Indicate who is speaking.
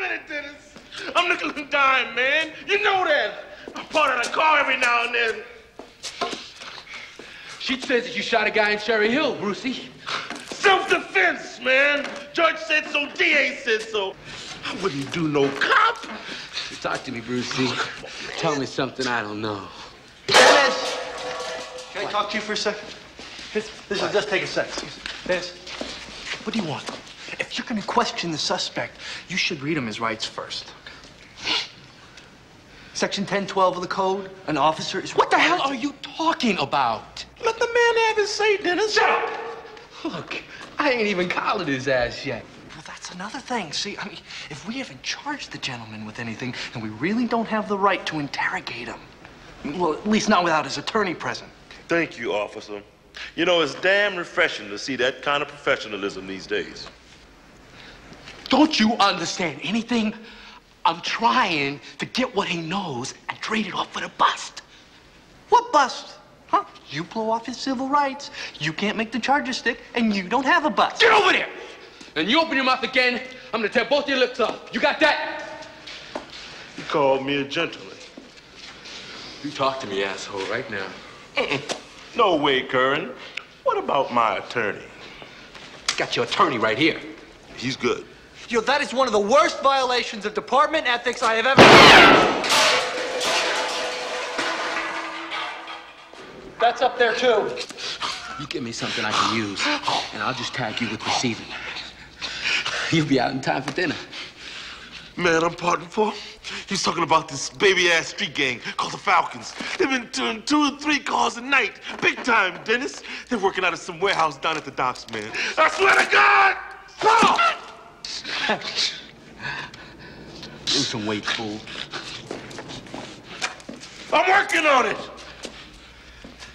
Speaker 1: a minute, Dennis. I'm nickel and dime, man. You know that. I'm part of the car every now and then.
Speaker 2: She says that you shot a guy in Cherry Hill, Brucey.
Speaker 1: Self-defense, man. Judge said so, DA said so. I wouldn't do no cop.
Speaker 2: Talk to me, Brucey. Tell me something I don't know.
Speaker 3: Dennis! Can I talk to you for a second? This will just take a second. Dennis, what do you want? If you're going to question the suspect, you should read him his rights first. Section 1012 of the code, an officer is...
Speaker 2: What the hell are you talking about?
Speaker 1: Let the man have his say, Dennis.
Speaker 2: Shut up! Look, I ain't even collared his ass yet.
Speaker 3: Well, that's another thing. See, I mean, if we haven't charged the gentleman with anything, then we really don't have the right to interrogate him. Well, at least not without his attorney present.
Speaker 1: Thank you, officer. You know, it's damn refreshing to see that kind of professionalism these days.
Speaker 2: Don't you understand anything? I'm trying to get what he knows and trade it off for the bust.
Speaker 3: What bust? Huh? You blow off his civil rights, you can't make the charges stick, and you don't have a bust.
Speaker 2: Get over there! And you open your mouth again, I'm gonna tear both your lips off. You got that?
Speaker 1: You called me a gentleman.
Speaker 2: You talk to me, asshole, right now.
Speaker 1: No way, Curran. What about my attorney?
Speaker 2: Got your attorney right here.
Speaker 1: He's good.
Speaker 3: Yo, that is one of the worst violations of department ethics I have ever... That's up there, too.
Speaker 2: You give me something I can use, and I'll just tag you with receiving. You'll be out in time for dinner.
Speaker 1: Man, I'm pardoned for. He's talking about this baby-ass street gang called the Falcons. They've been doing 2 or 3 calls a night. Big time, Dennis. They're working out of some warehouse down at the docks, man. I swear to God! Oh!
Speaker 2: Lose some weight, fool.
Speaker 1: I'm working on it.